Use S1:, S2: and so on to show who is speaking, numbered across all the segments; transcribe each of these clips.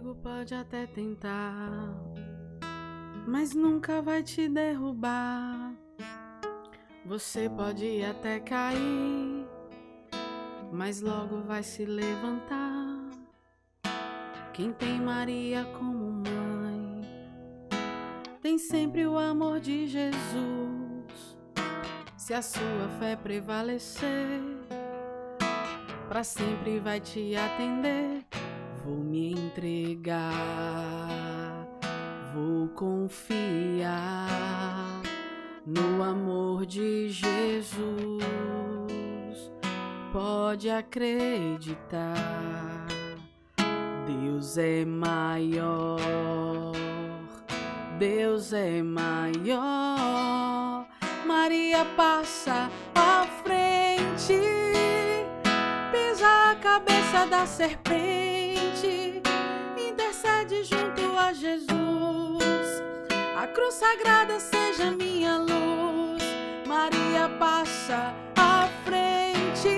S1: inimigo pode até tentar, mas nunca vai te derrubar. Você pode até cair, mas logo vai se levantar. Quem tem Maria como mãe, tem sempre o amor de Jesus. Se a sua fé prevalecer, pra sempre vai te atender. Vou me entregar, vou confiar no amor de Jesus. Pode acreditar, Deus é maior, Deus é maior. Maria passa à frente, pisa a cabeça da serpente, intercede junto a Jesus. A cruz sagrada seja minha luz. Maria passa à frente,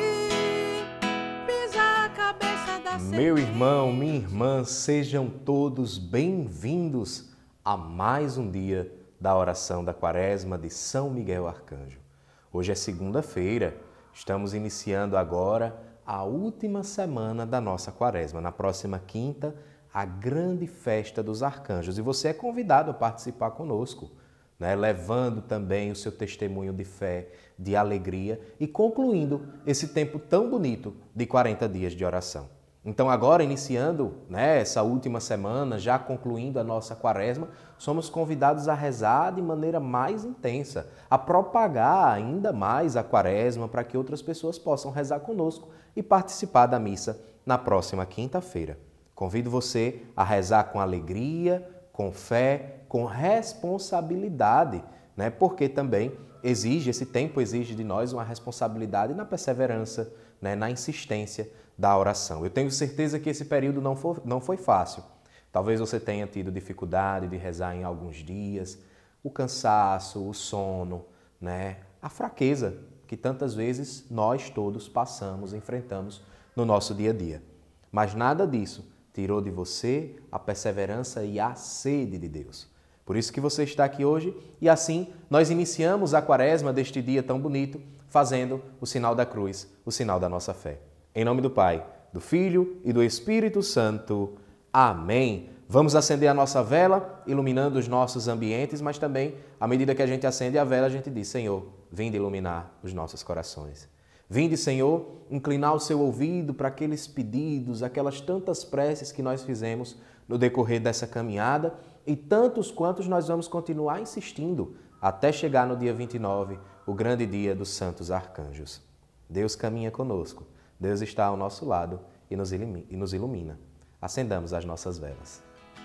S1: pisa a cabeça da serpente.
S2: Meu irmão, minha irmã, sejam todos bem-vindos a mais um dia da oração da Quaresma de São Miguel Arcanjo. Hoje é segunda-feira, estamos iniciando agora a última semana da nossa Quaresma. Na próxima quinta, a grande festa dos arcanjos. E você é convidado a participar conosco, né? Levando também o seu testemunho de fé, de alegria e concluindo esse tempo tão bonito de 40 dias de oração. Então agora, iniciando, né, essa última semana, já concluindo a nossa Quaresma, somos convidados a rezar de maneira mais intensa, a propagar ainda mais a Quaresma para que outras pessoas possam rezar conosco e participar da missa na próxima quinta-feira. Convido você a rezar com alegria, com fé, com responsabilidade, né? Porque também esse tempo exige de nós uma responsabilidade na perseverança, né? Na insistência da oração. Eu tenho certeza que esse período não foi fácil. Talvez você tenha tido dificuldade de rezar em alguns dias, o cansaço, o sono, né? A fraqueza que tantas vezes nós todos passamos, enfrentamos no nosso dia a dia. Mas nada disso tirou de você a perseverança e a sede de Deus. Por isso que você está aqui hoje e assim nós iniciamos a Quaresma deste dia tão bonito, fazendo o sinal da cruz, o sinal da nossa fé. Em nome do Pai, do Filho e do Espírito Santo. Amém. Vamos acender a nossa vela, iluminando os nossos ambientes, mas também, à medida que a gente acende a vela, a gente diz: Senhor, vinde iluminar os nossos corações. Vinde, Senhor, inclinar o seu ouvido para aqueles pedidos, aquelas tantas preces que nós fizemos no decorrer dessa caminhada e tantos quantos nós vamos continuar insistindo até chegar no dia 29, o grande dia dos santos arcanjos. Deus caminha conosco, Deus está ao nosso lado e nos ilumina. Acendamos as nossas velas.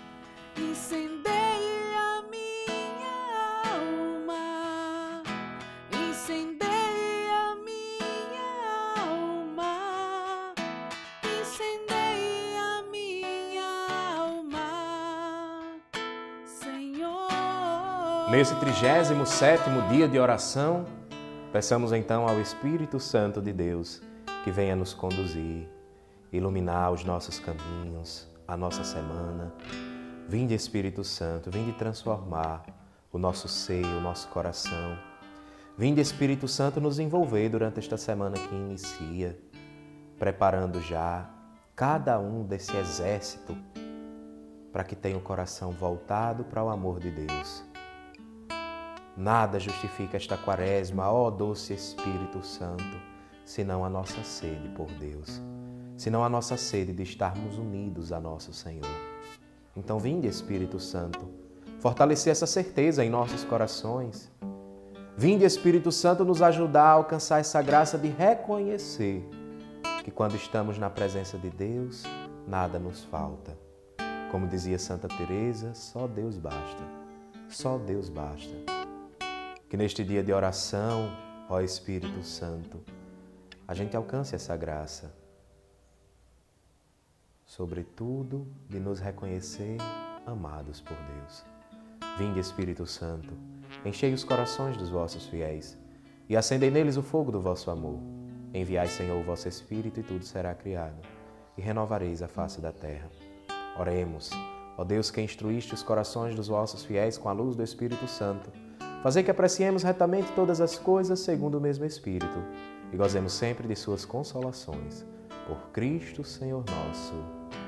S1: Incendeie a minha alma, incendeie a minha alma, incendeie a minha alma, Senhor.
S2: Nesse 37º dia de oração, peçamos então ao Espírito Santo de Deus que venha nos conduzir, iluminar os nossos caminhos, a nossa semana. Vinde, Espírito Santo, vinde transformar o nosso seio, o nosso coração. Vinde, Espírito Santo, nos envolver durante esta semana que inicia, preparando já cada um desse exército para que tenha o coração voltado para o amor de Deus. Nada justifica esta Quaresma, ó doce Espírito Santo, senão a nossa sede por Deus, senão a nossa sede de estarmos unidos a nosso Senhor. Então, vinde, Espírito Santo, fortalecer essa certeza em nossos corações. Vinde, Espírito Santo, nos ajudar a alcançar essa graça de reconhecer que quando estamos na presença de Deus, nada nos falta. Como dizia Santa Teresa, só Deus basta. Só Deus basta. Que neste dia de oração, ó Espírito Santo, a gente alcance essa graça, sobretudo de nos reconhecer amados por Deus. Vinde, Espírito Santo, enchei os corações dos vossos fiéis e acendei neles o fogo do vosso amor. Enviai, Senhor, o vosso Espírito e tudo será criado e renovareis a face da terra. Oremos. Ó Deus, que instruíste os corações dos vossos fiéis com a luz do Espírito Santo, fazei que apreciemos retamente todas as coisas segundo o mesmo Espírito e gozemos sempre de suas consolações. Por Cristo, Senhor nosso.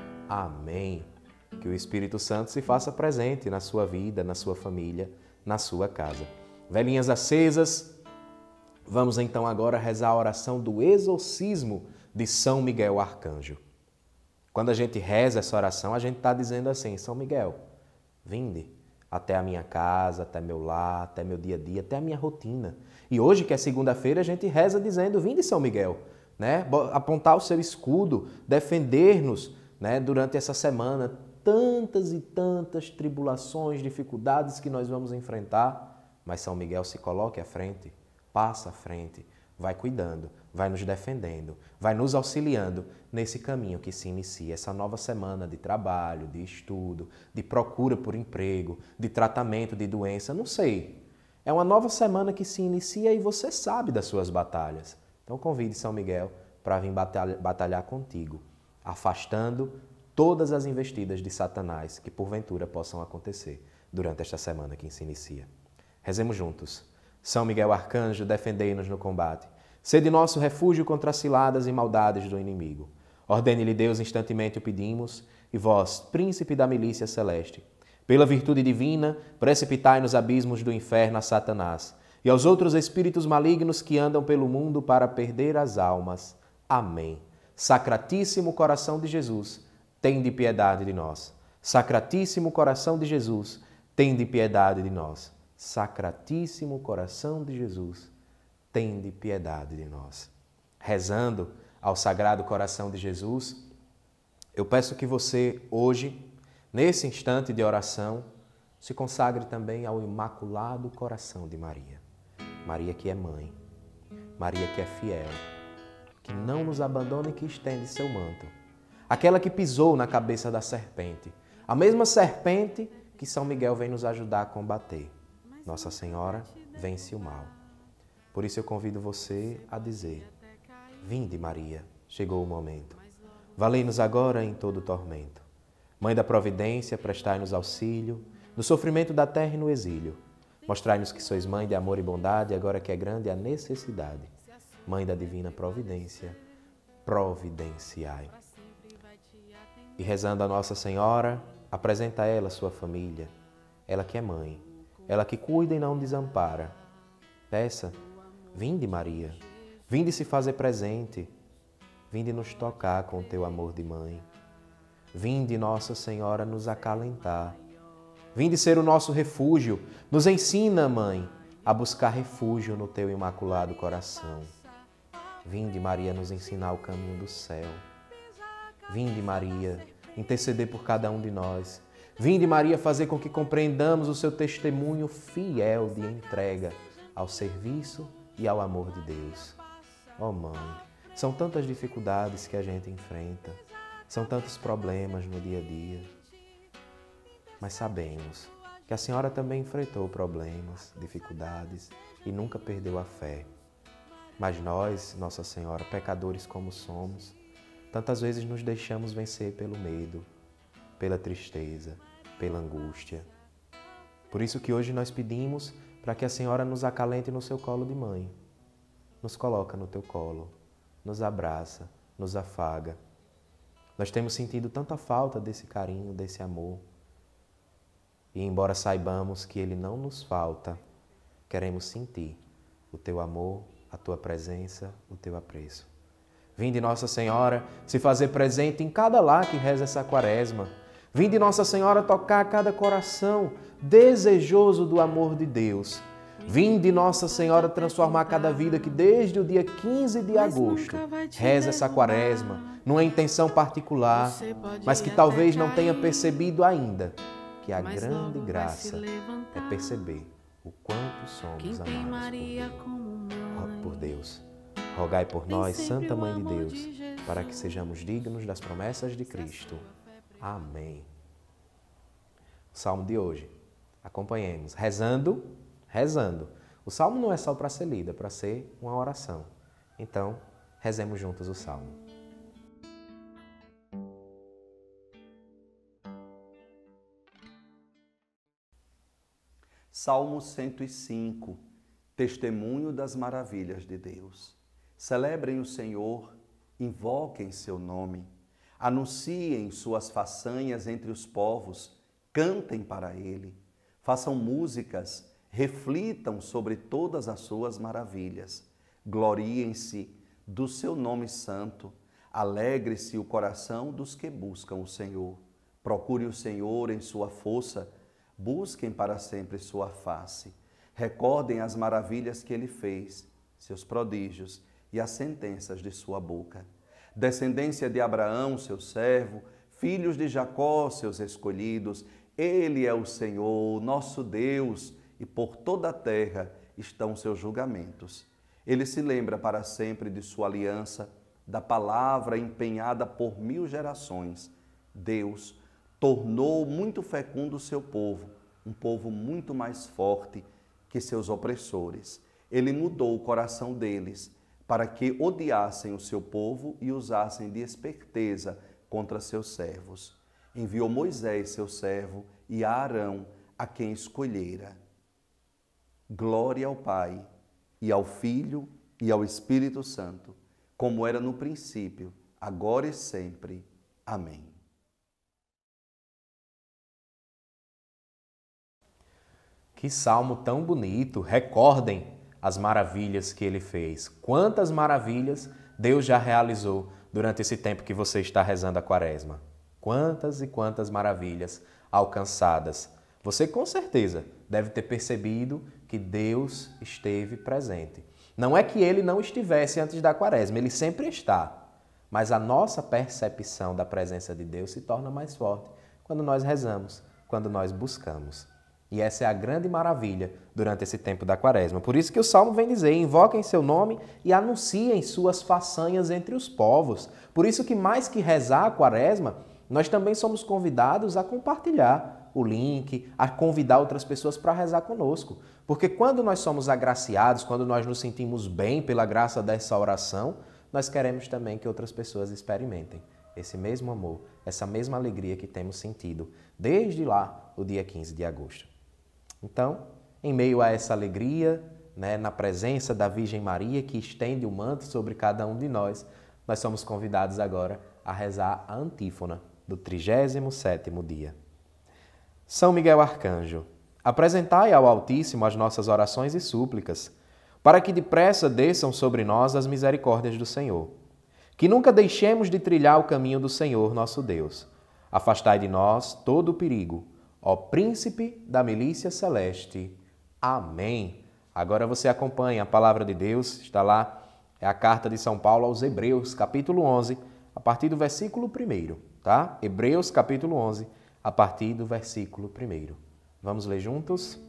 S2: Amém. Que o Espírito Santo se faça presente na sua vida, na sua família, na sua casa. Velhinhas acesas, vamos então agora rezar a oração do exorcismo de São Miguel Arcanjo. Quando a gente reza essa oração, a gente está dizendo assim: São Miguel, vinde até a minha casa, até meu lar, até meu dia a dia, até a minha rotina. E hoje, que é segunda-feira, a gente reza dizendo: vinde, São Miguel, né? Apontar o seu escudo, defender-nos, né? Durante essa semana, tantas e tantas tribulações, dificuldades que nós vamos enfrentar, mas São Miguel se coloque à frente, passa à frente, vai cuidando, vai nos defendendo, vai nos auxiliando nesse caminho que se inicia, essa nova semana de trabalho, de estudo, de procura por emprego, de tratamento de doença, não sei. É uma nova semana que se inicia e você sabe das suas batalhas. Então convide São Miguel para vir batalhar contigo, afastando todas as investidas de Satanás que porventura possam acontecer durante esta semana que se inicia. Rezemos juntos. São Miguel Arcanjo, defendei-nos no combate. Sede nosso refúgio contra as ciladas e maldades do inimigo. Ordene-lhe Deus, instantemente o pedimos, e vós, príncipe da milícia celeste, pela virtude divina, precipitai nos abismos do inferno a Satanás e aos outros espíritos malignos que andam pelo mundo para perder as almas. Amém. Sacratíssimo coração de Jesus, tende piedade de nós. Sacratíssimo coração de Jesus, tende piedade de nós. Sacratíssimo coração de Jesus, tende piedade de nós. Rezando ao Sagrado Coração de Jesus, eu peço que você hoje, nesse instante de oração, se consagre também ao Imaculado Coração de Maria. Maria que é mãe, Maria que é fiel, que não nos abandona e que estende seu manto. Aquela que pisou na cabeça da serpente, a mesma serpente que São Miguel vem nos ajudar a combater. Nossa Senhora vence o mal. Por isso eu convido você a dizer: vinde, Maria, chegou o momento. Valei-nos agora em todo tormento. Mãe da providência, prestai-nos auxílio, no sofrimento da terra e no exílio. Mostrai-nos que sois mãe de amor e bondade, agora que é grande a necessidade. Mãe da divina providência, providenciai. E rezando a Nossa Senhora, apresenta a ela sua família, ela que é mãe, ela que cuida e não desampara. Peça: vinde, Maria, vinde se fazer presente, vinde nos tocar com o teu amor de mãe. Vinde, Nossa Senhora, nos acalentar. Vinde ser o nosso refúgio. Nos ensina, Mãe, a buscar refúgio no teu imaculado coração. Vinde, Maria, nos ensinar o caminho do céu. Vinde, Maria, interceder por cada um de nós. Vinde, Maria, fazer com que compreendamos o seu testemunho fiel de entrega ao serviço e ao amor de Deus. Ó Mãe, são tantas dificuldades que a gente enfrenta, são tantos problemas no dia a dia, mas sabemos que a Senhora também enfrentou problemas, dificuldades e nunca perdeu a fé. Mas nós, Nossa Senhora, pecadores como somos, tantas vezes nos deixamos vencer pelo medo, pela tristeza, pela angústia. Por isso que hoje nós pedimos para que a Senhora nos acalente no seu colo de mãe. Nos coloca no teu colo, nos abraça, nos afaga. Nós temos sentido tanta falta desse carinho, desse amor. E embora saibamos que ele não nos falta, queremos sentir o teu amor, a tua presença, o teu apreço. Vinde, Nossa Senhora, se fazer presente em cada lar que reza essa quaresma. Vinde, Nossa Senhora, tocar cada coração desejoso do amor de Deus. Vinde, Nossa Senhora, transformar cada vida que desde o dia 15 de agosto reza essa quaresma, numa intenção particular, mas que talvez não tenha percebido ainda que a grande graça é perceber o quanto somos amados por Deus. Rogai por nós, Santa Mãe de Deus, para que sejamos dignos das promessas de Cristo. Amém. O salmo de hoje. Acompanhemos. Rezando. O salmo não é só para ser lido, é para ser uma oração. Então, rezemos juntos o salmo.
S3: Salmo 105, testemunho das maravilhas de Deus. Celebrem o Senhor, invoquem seu nome, anunciem suas façanhas entre os povos, cantem para ele, façam músicas, reflitam sobre todas as suas maravilhas, gloriem-se do seu nome santo, alegre-se o coração dos que buscam o Senhor. Procure o Senhor em sua força, busquem para sempre sua face. Recordem as maravilhas que ele fez, seus prodígios e as sentenças de sua boca. Descendência de Abraão, seu servo, filhos de Jacó, seus escolhidos, ele é o Senhor, nosso Deus, e por toda a terra estão seus julgamentos. Ele se lembra para sempre de sua aliança, da palavra empenhada por 1000 gerações. Deus tornou muito fecundo o seu povo, um povo muito mais forte que seus opressores. Ele mudou o coração deles para que odiassem o seu povo e usassem de esperteza contra seus servos. Enviou Moisés, seu servo, e a Arão, a quem escolhera. Glória ao Pai, e ao Filho, e ao Espírito Santo, como era no princípio, agora e sempre. Amém.
S2: Que salmo tão bonito! Recordem as maravilhas que ele fez. Quantas maravilhas Deus já realizou durante esse tempo que você está rezando a Quaresma. Quantas e quantas maravilhas alcançadas. Você com certeza deve ter percebido que Deus esteve presente. Não é que ele não estivesse antes da Quaresma, ele sempre está. Mas a nossa percepção da presença de Deus se torna mais forte quando nós rezamos, quando nós buscamos. E essa é a grande maravilha durante esse tempo da Quaresma. Por isso que o Salmo vem dizer, invoquem seu nome e anunciem suas façanhas entre os povos. Por isso que mais que rezar a Quaresma, nós também somos convidados a compartilhar o link, a convidar outras pessoas para rezar conosco. Porque quando nós somos agraciados, quando nós nos sentimos bem pela graça dessa oração, nós queremos também que outras pessoas experimentem esse mesmo amor, essa mesma alegria que temos sentido desde lá, o dia 15 de agosto. Então, em meio a essa alegria, na presença da Virgem Maria, que estende o manto sobre cada um de nós somos convidados agora a rezar a antífona do 37º dia. São Miguel Arcanjo, apresentai ao Altíssimo as nossas orações e súplicas, para que depressa desçam sobre nós as misericórdias do Senhor. Que nunca deixemos de trilhar o caminho do Senhor, nosso Deus. Afastai de nós todo o perigo, ó Príncipe da milícia celeste. Amém. Agora você acompanha a palavra de Deus, está lá, é a carta de São Paulo aos Hebreus, capítulo 11, a partir do versículo 1, tá? Hebreus, capítulo 11, a partir do versículo 1. Vamos ler juntos?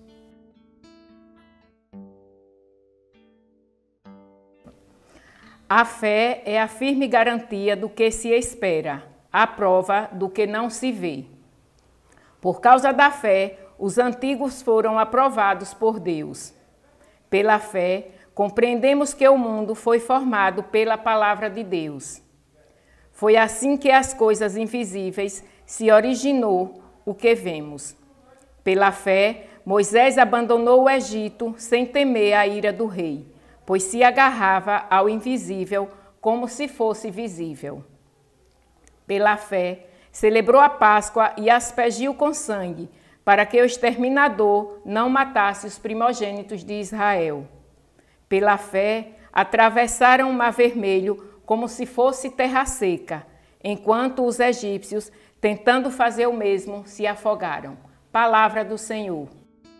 S4: A fé é a firme garantia do que se espera, a prova do que não se vê. Por causa da fé, os antigos foram aprovados por Deus. Pela fé, compreendemos que o mundo foi formado pela palavra de Deus. Foi assim que as coisas invisíveis se originou o que vemos. Pela fé, Moisés abandonou o Egito sem temer a ira do rei, pois se agarrava ao invisível como se fosse visível. Pela fé, celebrou a Páscoa e aspergiu com sangue, para que o exterminador não matasse os primogênitos de Israel. Pela fé, atravessaram o Mar Vermelho como se fosse terra seca, enquanto os egípcios, tentando fazer o mesmo, se afogaram. Palavra do Senhor.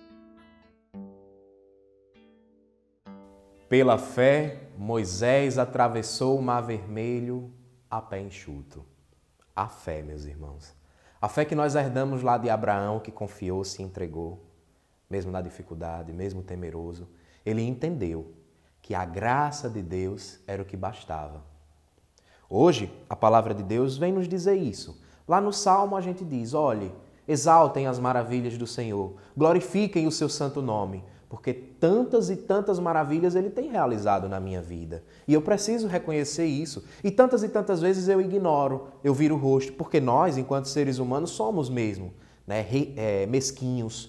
S2: Pela fé, Moisés atravessou o Mar Vermelho a pé enxuto. A fé, meus irmãos. A fé que nós herdamos lá de Abraão, que confiou, se entregou, mesmo na dificuldade, mesmo temeroso. Ele entendeu que a graça de Deus era o que bastava. Hoje, a palavra de Deus vem nos dizer isso. Lá no Salmo a gente diz, olhe, exaltem as maravilhas do Senhor, glorifiquem o seu santo nome, porque tantas e tantas maravilhas Ele tem realizado na minha vida. E eu preciso reconhecer isso. E tantas vezes eu ignoro, eu viro o rosto, porque nós, enquanto seres humanos, somos mesmo mesquinhos,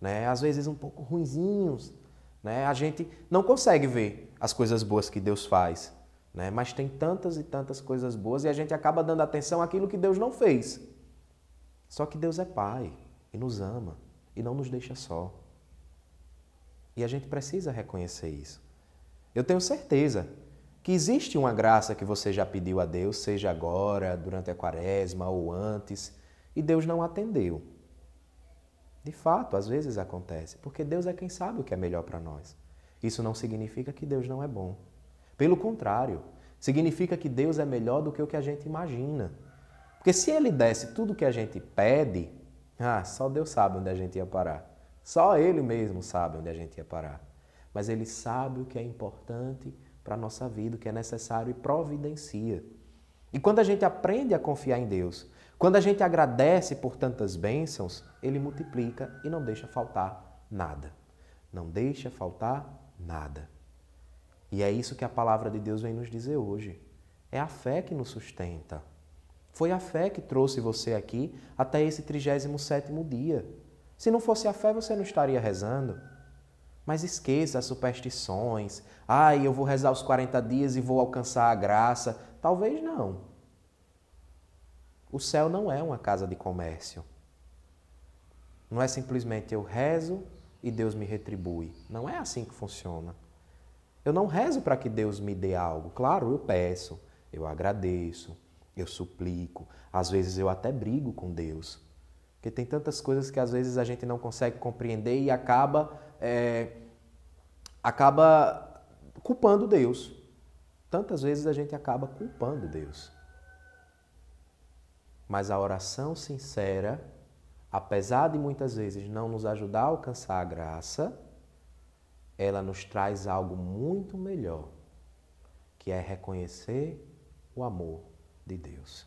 S2: né? Às vezes um pouco ruinzinhos, né? A gente não consegue ver as coisas boas que Deus faz, né? Mas tem tantas e tantas coisas boas e a gente acaba dando atenção àquilo que Deus não fez. Só que Deus é Pai e nos ama e não nos deixa só. E a gente precisa reconhecer isso. Eu tenho certeza que existe uma graça que você já pediu a Deus, seja agora, durante a quaresma ou antes, e Deus não atendeu. De fato, às vezes acontece, porque Deus é quem sabe o que é melhor para nós. Isso não significa que Deus não é bom. Pelo contrário, significa que Deus é melhor do que o que a gente imagina. Porque se Ele desse tudo o que a gente pede, só Deus sabe onde a gente ia parar. Só Ele mesmo sabe onde a gente ia parar. Mas Ele sabe o que é importante para a nossa vida, o que é necessário e providencia. E quando a gente aprende a confiar em Deus, quando a gente agradece por tantas bênçãos, Ele multiplica e não deixa faltar nada. Não deixa faltar nada. E é isso que a palavra de Deus vem nos dizer hoje. É a fé que nos sustenta. Foi a fé que trouxe você aqui até esse 37º dia. Se não fosse a fé, você não estaria rezando. Mas esqueça as superstições. Eu vou rezar os 40 dias e vou alcançar a graça. Talvez não. O céu não é uma casa de comércio. Não é simplesmente eu rezo e Deus me retribui. Não é assim que funciona. Eu não rezo para que Deus me dê algo. Claro, eu peço, eu agradeço, eu suplico. Às vezes eu até brigo com Deus. Porque tem tantas coisas que às vezes a gente não consegue compreender e acaba culpando Deus. Tantas vezes a gente acaba culpando Deus. Mas a oração sincera, apesar de muitas vezes não nos ajudar a alcançar a graça, ela nos traz algo muito melhor, que é reconhecer o amor de Deus.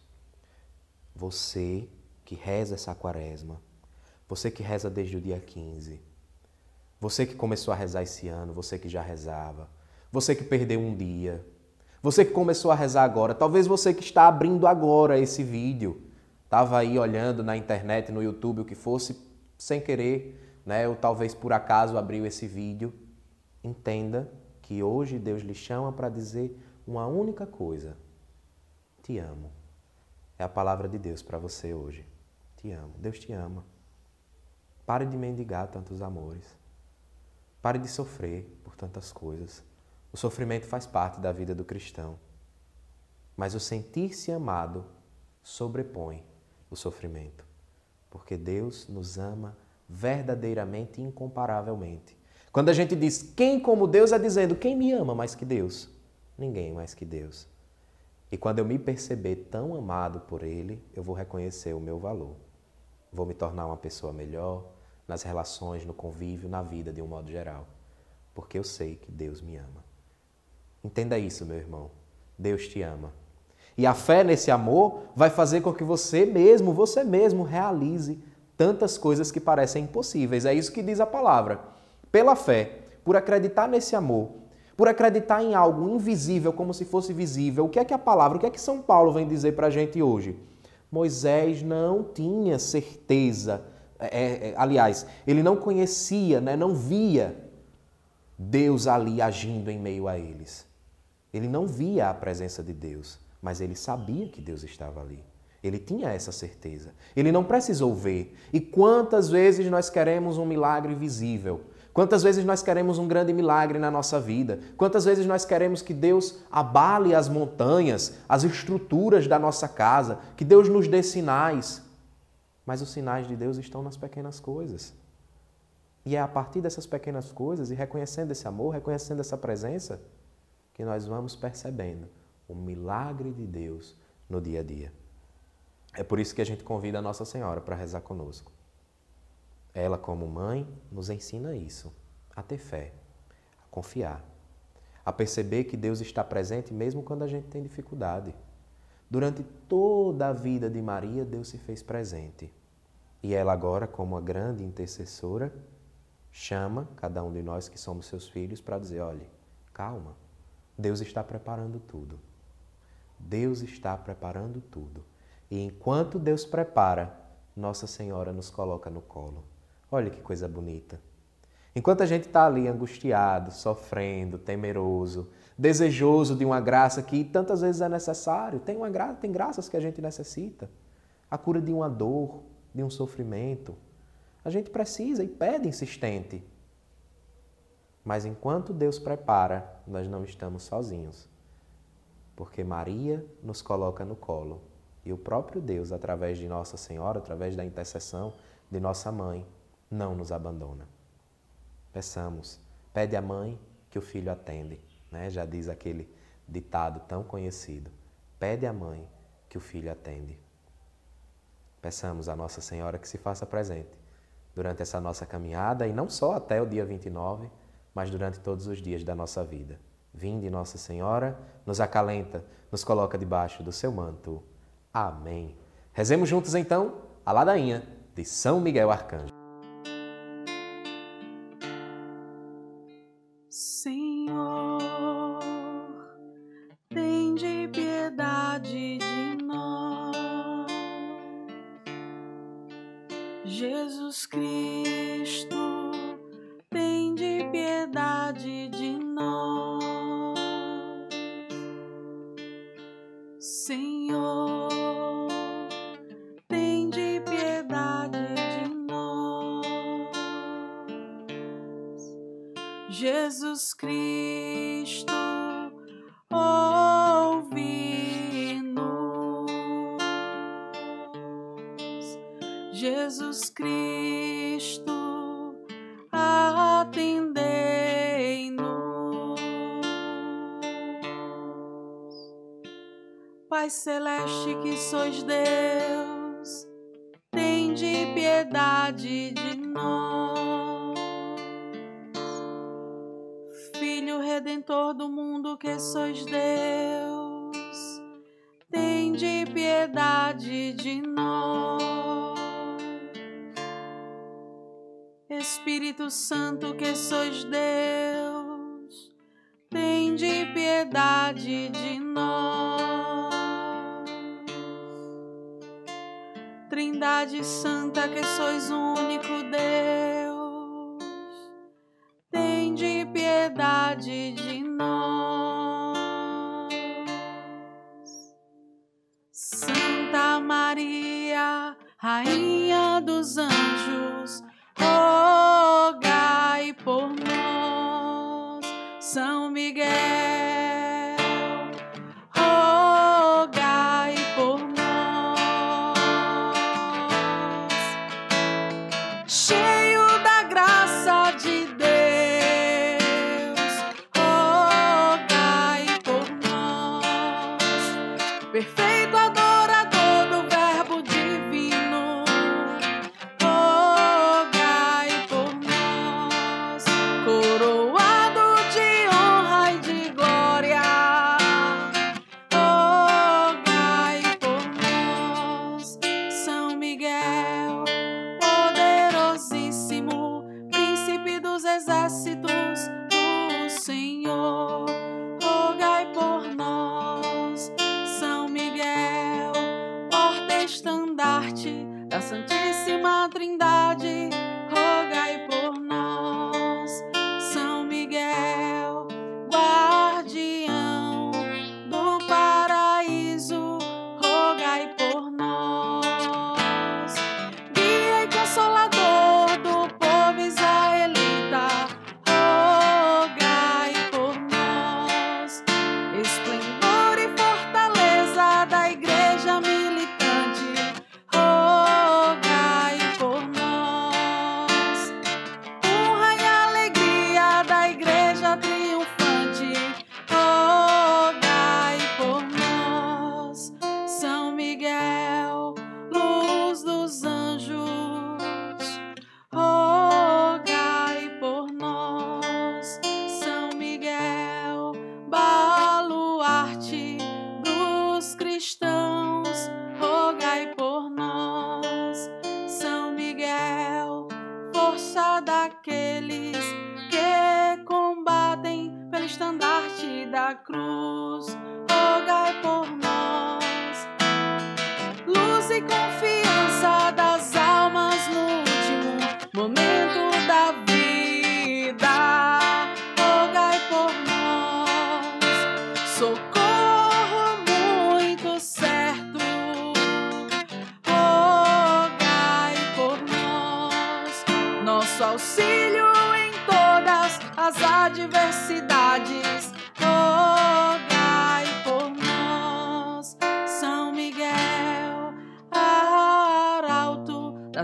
S2: Você que reza essa quaresma, você que reza desde o dia 15, você que começou a rezar esse ano, você que já rezava, você que perdeu um dia, você que começou a rezar agora, talvez você que está abrindo agora esse vídeo, estava aí olhando na internet, no YouTube, o que fosse, sem querer, né? Ou talvez por acaso abriu esse vídeo. Entenda que hoje Deus lhe chama para dizer uma única coisa. Te amo. É a palavra de Deus para você hoje. Te amo. Deus te ama. Pare de mendigar tantos amores. Pare de sofrer por tantas coisas. O sofrimento faz parte da vida do cristão. Mas o sentir-se amado sobrepõe o sofrimento. Porque Deus nos ama verdadeiramente e incomparavelmente. Quando a gente diz quem como Deus, é dizendo quem me ama mais que Deus? Ninguém mais que Deus. E quando eu me perceber tão amado por Ele, eu vou reconhecer o meu valor. Vou me tornar uma pessoa melhor nas relações, no convívio, na vida de um modo geral. Porque eu sei que Deus me ama. Entenda isso, meu irmão. Deus te ama. E a fé nesse amor vai fazer com que você mesmo realize tantas coisas que parecem impossíveis. É isso que diz a palavra. Pela fé, por acreditar nesse amor, por acreditar em algo invisível como se fosse visível, o que é que a palavra, o que é que São Paulo vem dizer para a gente hoje? Moisés não tinha certeza, aliás, ele não conhecia, não via Deus ali agindo em meio a eles. Ele não via a presença de Deus, mas ele sabia que Deus estava ali. Ele tinha essa certeza. Ele não precisou ver. E quantas vezes nós queremos um milagre visível? Quantas vezes nós queremos um grande milagre na nossa vida? Quantas vezes nós queremos que Deus abale as montanhas, as estruturas da nossa casa, que Deus nos dê sinais? Mas os sinais de Deus estão nas pequenas coisas. E é a partir dessas pequenas coisas, e reconhecendo esse amor, reconhecendo essa presença, que nós vamos percebendo o milagre de Deus no dia a dia. É por isso que a gente convida a Nossa Senhora para rezar conosco. Ela, como mãe, nos ensina isso, a ter fé, a confiar, a perceber que Deus está presente mesmo quando a gente tem dificuldade. Durante toda a vida de Maria, Deus se fez presente. E ela agora, como a grande intercessora, chama cada um de nós que somos seus filhos para dizer, olhe, calma, Deus está preparando tudo. Deus está preparando tudo. E enquanto Deus prepara, Nossa Senhora nos coloca no colo. Olha que coisa bonita. Enquanto a gente está ali angustiado, sofrendo, temeroso, desejoso de uma graça que tantas vezes é necessário, tem graças que a gente necessita. A cura de uma dor, de um sofrimento. A gente precisa e pede insistente. Mas enquanto Deus prepara, nós não estamos sozinhos. Porque Maria nos coloca no colo. E o próprio Deus, através de Nossa Senhora, através da intercessão de nossa mãe, não nos abandona. Peçamos, pede à mãe que o filho atende, né? Já diz aquele ditado tão conhecido. Pede à mãe que o filho atende. Peçamos a Nossa Senhora que se faça presente durante essa nossa caminhada e não só até o dia 29, mas durante todos os dias da nossa vida. Vinde, Nossa Senhora, nos acalenta, nos coloca debaixo do seu manto. Amém. Rezemos juntos então a ladainha de São Miguel Arcanjo.
S1: Senhor, tende piedade de nós. Jesus Cristo, tende piedade de nós. Senhor, tende piedade de nós. Jesus Cristo, ouve-nos. Jesus Cristo, atendei-nos. Pai Celeste que sois Deus, tende piedade de nós. Filho Redentor do mundo que sois Deus, tende piedade de nós. Espírito Santo que sois Deus, tende piedade de nós. Trindade Santa que sois único Deus, tende piedade de nós. Santa Maria, Rainha dos Anjos, rogai por nós. São Miguel, rogai por nós. Cheio da graça de Deus, rogai por nós. Perfeito adorador do Verbo divino, rogai por nós. Coroado de honra e de glória, rogai por nós. São Miguel, poderosíssimo, príncipe dos exércitos do Senhor, rogai por nós. São Miguel, porta-estandarte da Santíssima Trindade, rogai por nós. São Miguel, guardião do paraíso, rogai por nós. Guia e consolador do povo israelita, rogai por nós. Esplendor e fortaleza da igreja militante, rogai por nós. Honra e alegria da igreja triunfante, rogai por nós. São Miguel, luz dos anjos, rogai por nós. São Miguel, baluarte dos cristãos, rogai por nós. São Miguel, força daqueles que combatem pelo estandarte da cruz, rogai por nós. Luz e confiança das almas no último momento,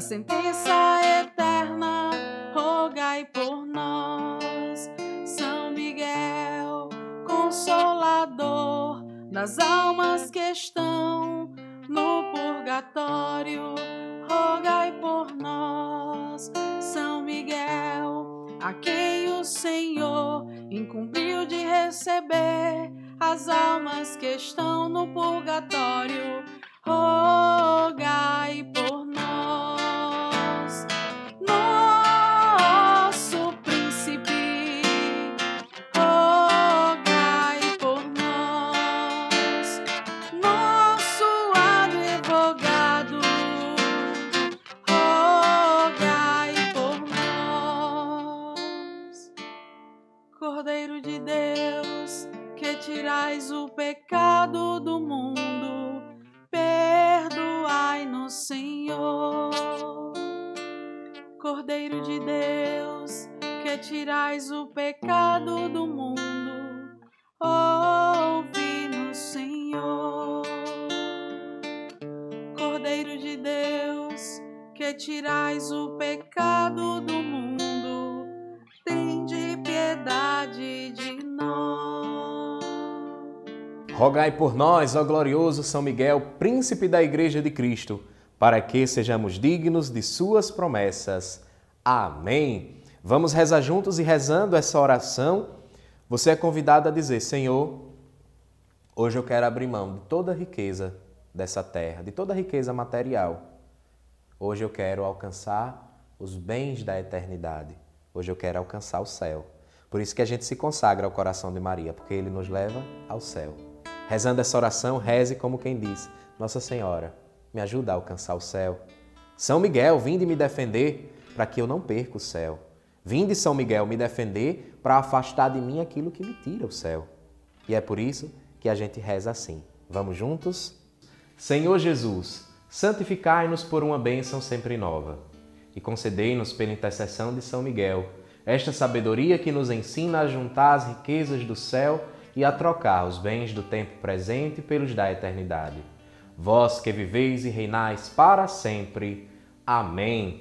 S1: sentença eterna, rogai por nós. São Miguel, consolador das almas que estão no purgatório, rogai por nós. São Miguel, a quem o Senhor incumbiu de receber as almas que estão no purgatório, rogai por nós. Nosso príncipe, rogai por nós. Nosso advogado, rogai por nós. Cordeiro de Deus, que tirais o pecado do mundo, perdoai-nos, Senhor. Cordeiro de Deus, que tirais o pecado do mundo, ouve-nos, Senhor. Cordeiro de Deus, que tirais o pecado do mundo, tende piedade de nós.
S2: Rogai por nós, ó glorioso São Miguel, príncipe da Igreja de Cristo, para que sejamos dignos de suas promessas. Amém. Vamos rezar juntos, e rezando essa oração, você é convidado a dizer: Senhor, hoje eu quero abrir mão de toda a riqueza dessa terra, de toda a riqueza material. Hoje eu quero alcançar os bens da eternidade. Hoje eu quero alcançar o céu. Por isso que a gente se consagra ao coração de Maria, porque ele nos leva ao céu. Rezando essa oração, reze como quem diz: Nossa Senhora, me ajuda a alcançar o céu. São Miguel, vinde me defender para que eu não perca o céu. Vinde, São Miguel, me defender para afastar de mim aquilo que me tira o céu. E é por isso que a gente reza assim. Vamos juntos? Senhor Jesus, santificai-nos por uma bênção sempre nova e concedei-nos pela intercessão de São Miguel esta sabedoria que nos ensina a juntar as riquezas do céu e a trocar os bens do tempo presente pelos da eternidade. Vós que viveis e reinais para sempre. Amém.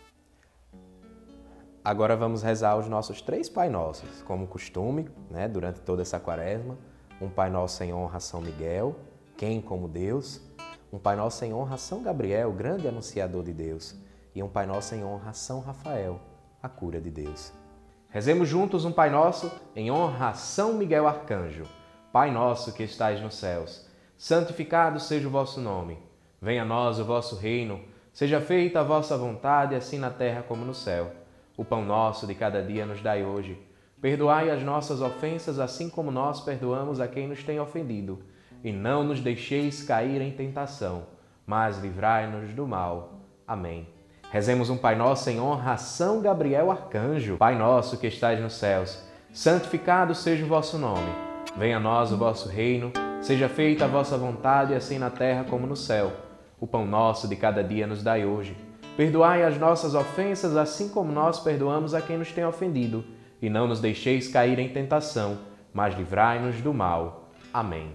S2: Agora vamos rezar os nossos 3 Pai Nossos, como costume, durante toda essa quaresma. Um Pai Nosso em honra a São Miguel, quem como Deus. Um Pai Nosso em honra a São Gabriel, grande anunciador de Deus. E um Pai Nosso em honra a São Rafael, a cura de Deus. Rezemos juntos um Pai Nosso em honra a São Miguel Arcanjo. Pai nosso que estais nos céus, santificado seja o vosso nome. Venha a nós o vosso reino. Seja feita a vossa vontade, assim na terra como no céu. O pão nosso de cada dia nos dai hoje. Perdoai as nossas ofensas, assim como nós perdoamos a quem nos tem ofendido. E não nos deixeis cair em tentação, mas livrai-nos do mal. Amém. Rezemos um Pai Nosso em honra a São Gabriel Arcanjo. Pai nosso que estais nos céus, santificado seja o vosso nome. Venha a nós o vosso reino. Seja feita a vossa vontade, assim na terra como no céu. O pão nosso de cada dia nos dai hoje. Perdoai as nossas ofensas, assim como nós perdoamos a quem nos tem ofendido. E não nos deixeis cair em tentação, mas livrai-nos do mal. Amém.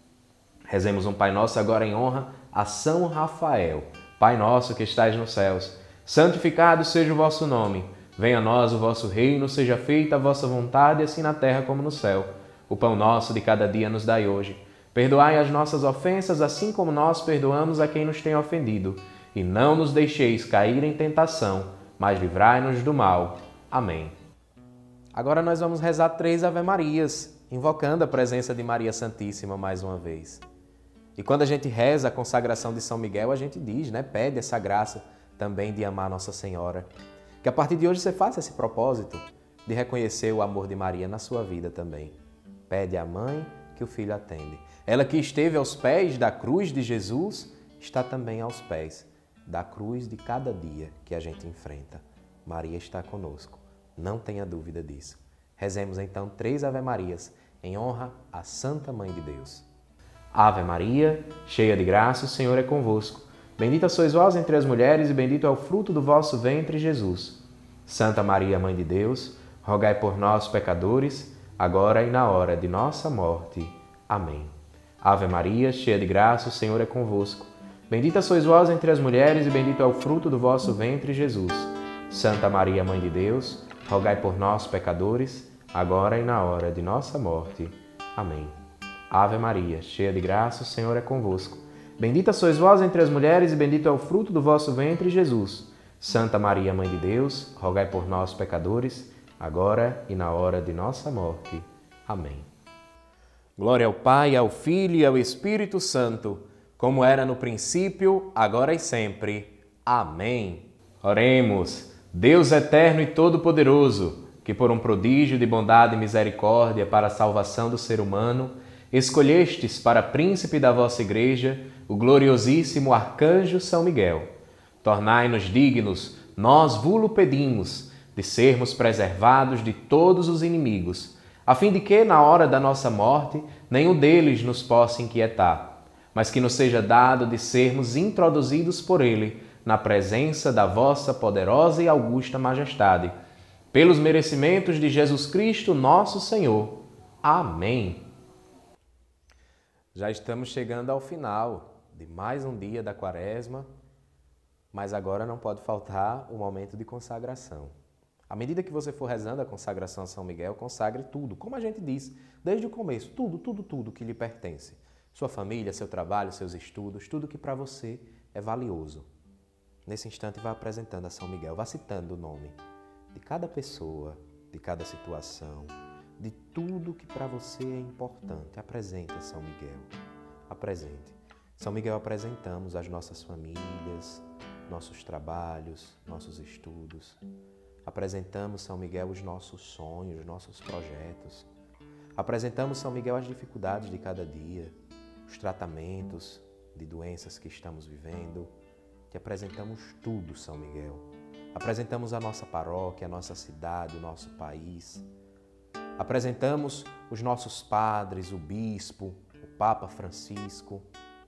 S2: Rezemos um Pai Nosso agora em honra a São Rafael. Pai nosso que estais nos céus, santificado seja o vosso nome. Venha a nós o vosso reino, seja feita a vossa vontade, assim na terra como no céu. O pão nosso de cada dia nos dai hoje. Perdoai as nossas ofensas, assim como nós perdoamos a quem nos tem ofendido. E não nos deixeis cair em tentação, mas livrai-nos do mal. Amém. Agora nós vamos rezar 3 Ave-Marias, invocando a presença de Maria Santíssima mais uma vez. E quando a gente reza a consagração de São Miguel, a gente diz, pede essa graça também de amar Nossa Senhora. Que a partir de hoje você faça esse propósito de reconhecer o amor de Maria na sua vida também. Pede à mãe que o filho atende. Ela que esteve aos pés da cruz de Jesus, está também aos pés da cruz de cada dia que a gente enfrenta. Maria está conosco, não tenha dúvida disso. Rezemos então 3 Ave-Marias em honra à Santa Mãe de Deus. Ave Maria, cheia de graça, o Senhor é convosco. Bendita sois vós entre as mulheres e bendito é o fruto do vosso ventre, Jesus. Santa Maria, Mãe de Deus, rogai por nós, pecadores, agora e na hora de nossa morte. Amém. Ave Maria, cheia de graça, o Senhor é convosco. Bendita sois vós entre as mulheres e bendito é o fruto do vosso ventre, Jesus. Santa Maria, Mãe de Deus, rogai por nós, pecadores, agora e na hora de nossa morte. Amém. Ave Maria, cheia de graça, o Senhor é convosco. Bendita sois vós entre as mulheres e bendito é o fruto do vosso ventre, Jesus. Santa Maria, Mãe de Deus, rogai por nós, pecadores, agora e na hora de nossa morte. Amém. Glória ao Pai, ao Filho e ao Espírito Santo, como era no princípio, agora e sempre. Amém. Oremos. Deus eterno e todo-poderoso, que por um prodígio de bondade e misericórdia para a salvação do ser humano, escolhestes para príncipe da vossa Igreja o gloriosíssimo arcanjo São Miguel. Tornai-nos dignos, nós vos pedimos, de sermos preservados de todos os inimigos, a fim de que, na hora da nossa morte, nenhum deles nos possa inquietar, mas que nos seja dado de sermos introduzidos por ele na presença da vossa poderosa e augusta majestade, pelos merecimentos de Jesus Cristo, nosso Senhor. Amém. Já estamos chegando ao final de mais um dia da Quaresma, mas agora não pode faltar o momento de consagração. À medida que você for rezando a consagração a São Miguel, consagre tudo, como a gente diz, desde o começo, tudo que lhe pertence. Sua família, seu trabalho, seus estudos, tudo que para você é valioso. Nesse instante, vá apresentando a São Miguel, vá citando o nome de cada pessoa, de cada situação, de tudo que para você é importante. Apresente a São Miguel. Apresente. São Miguel, apresentamos as nossas famílias, nossos trabalhos, nossos estudos. Apresentamos, São Miguel, os nossos sonhos, os nossos projetos. Apresentamos, São Miguel, as dificuldades de cada dia, os tratamentos de doenças que estamos vivendo. Te apresentamos tudo, São Miguel. Apresentamos a nossa paróquia, a nossa cidade, o nosso país. Apresentamos os nossos padres, o bispo, o Papa Francisco.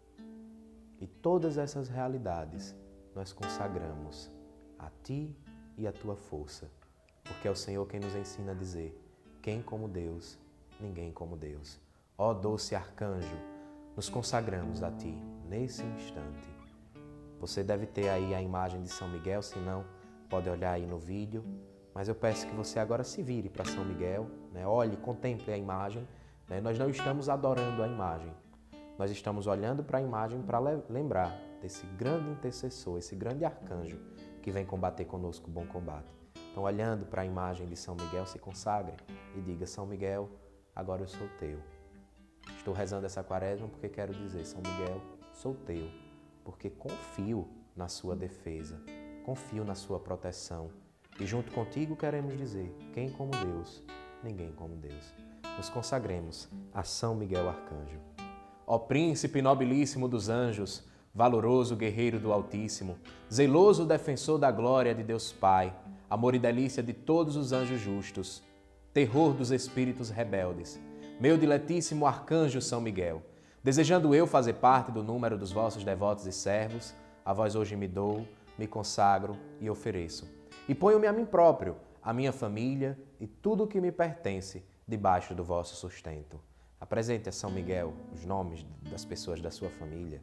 S2: E todas essas realidades nós consagramos a Ti e a Tua força, porque é o Senhor quem nos ensina a dizer: quem como Deus, ninguém como Deus. Ó doce arcanjo, nos consagramos a Ti nesse instante. Você deve ter aí a imagem de São Miguel, se não, pode olhar aí no vídeo, mas eu peço que você agora se vire para São Miguel, né? Olhe, contemple a imagem, né? Nós não estamos adorando a imagem, nós estamos olhando para a imagem para lembrar desse grande intercessor, esse grande arcanjo que vem combater conosco o bom combate. Então, olhando para a imagem de São Miguel, se consagre e diga: São Miguel, agora eu sou teu. Estou rezando essa Quaresma porque quero dizer: São Miguel, sou teu, porque confio na sua defesa, confio na sua proteção. E junto contigo queremos dizer: quem como Deus, ninguém como Deus. Nos consagremos a São Miguel Arcanjo. Ó príncipe nobilíssimo dos anjos, valoroso guerreiro do Altíssimo, zeloso defensor da glória de Deus Pai, amor e delícia de todos os anjos justos, terror dos espíritos rebeldes, meu diletíssimo arcanjo São Miguel, desejando eu fazer parte do número dos vossos devotos e servos, a vós hoje me dou, me consagro e ofereço. E ponho-me a mim próprio, a minha família e tudo o que me pertence debaixo do vosso sustento. Apresente a São Miguel os nomes das pessoas da sua família.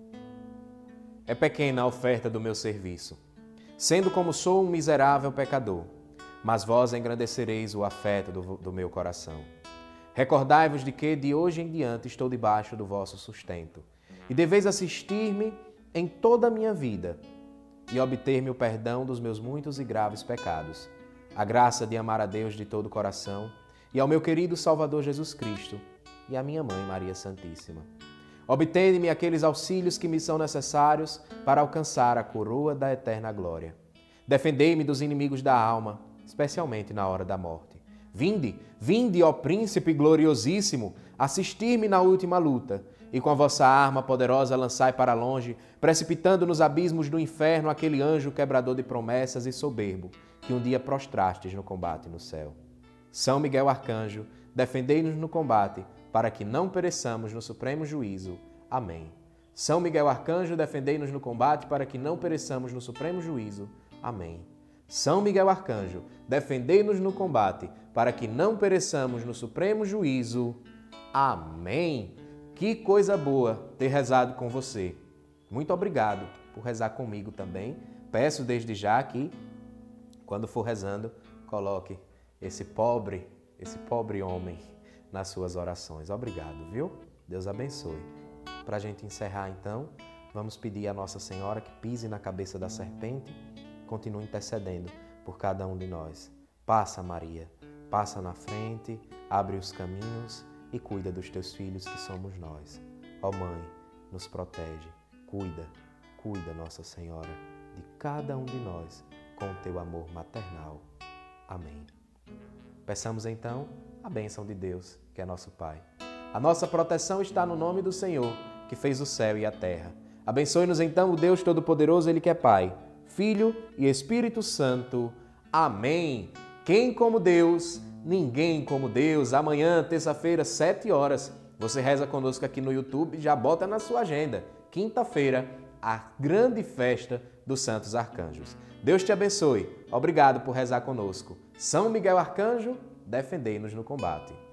S2: É pequena a oferta do meu serviço, sendo como sou um miserável pecador, mas vós engrandecereis o afeto do meu coração. Recordai-vos de que, de hoje em diante, estou debaixo do vosso sustento, e deveis assistir-me em toda a minha vida e obter-me o perdão dos meus muitos e graves pecados, a graça de amar a Deus de todo o coração e ao meu querido Salvador Jesus Cristo e à minha Mãe Maria Santíssima. Obtende-me aqueles auxílios que me são necessários para alcançar a coroa da eterna glória. Defendei-me dos inimigos da alma, especialmente na hora da morte. Vinde, vinde, ó Príncipe gloriosíssimo, assistir-me na última luta, e com a vossa arma poderosa lançai para longe, precipitando nos abismos do inferno aquele anjo quebrador de promessas e soberbo, que um dia prostrastes no combate no céu. São Miguel Arcanjo, defendei-nos no combate, para que não pereçamos no supremo juízo. Amém. São Miguel Arcanjo, defendei-nos no combate, para que não pereçamos no supremo juízo. Amém. São Miguel Arcanjo, defendei-nos no combate, para que não pereçamos no supremo juízo. Amém. Que coisa boa ter rezado com você. Muito obrigado por rezar comigo também. Peço desde já que, quando for rezando, coloque esse pobre homem nas suas orações. Obrigado, viu? Deus abençoe. Para a gente encerrar, então, vamos pedir a Nossa Senhora que pise na cabeça da serpente, continue intercedendo por cada um de nós. Passa, Maria, passa na frente, abre os caminhos e cuida dos teus filhos que somos nós. Ó Mãe, nos protege, cuida, Nossa Senhora, de cada um de nós com o teu amor maternal. Amém. Peçamos então a bênção de Deus, que é nosso Pai. A nossa proteção está no nome do Senhor, que fez o céu e a terra. Abençoe-nos então o Deus Todo-Poderoso, Ele que é Pai, Filho e Espírito Santo. Amém. Quem como Deus, ninguém como Deus. Amanhã, terça-feira, 7 horas, você reza conosco aqui no YouTube e já bota na sua agenda. Quinta-feira, a grande festa dos Santos Arcanjos. Deus te abençoe. Obrigado por rezar conosco. São Miguel Arcanjo, defendei-nos no combate.